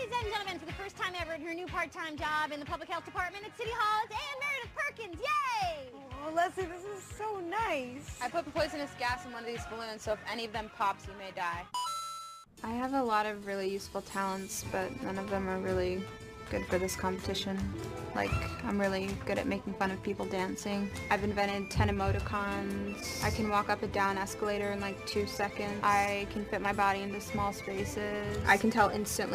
Ladies and gentlemen, for the first time ever in her new part-time job in the public health department at City Hall, it's Ann Meredith Perkins. Yay! Oh, Leslie, this is so nice. I put poisonous gas in one of these balloons, so if any of them pops, you may die. I have a lot of really useful talents, but none of them are really good for this competition. Like, I'm really good at making fun of people dancing. I've invented 10 emoticons. I can walk up a down escalator in like 2 seconds. I can fit my body into small spaces. I can tell instantly